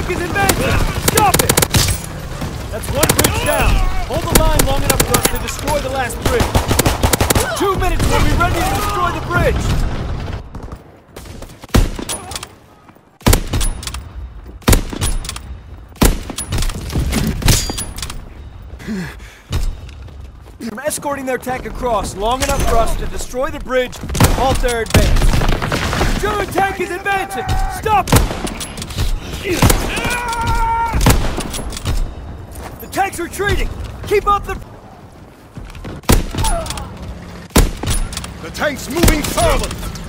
tank is advancing! Stop it! That's one bridge down. Hold the line long enough for us to destroy the last bridge. 2 minutes, we'll be ready to destroy the bridge! I'm escorting their tank across long enough for us to destroy the bridge and halt their advance. The German tank is advancing! Stop it! The tank's retreating! Keep up the... The tank's moving forward!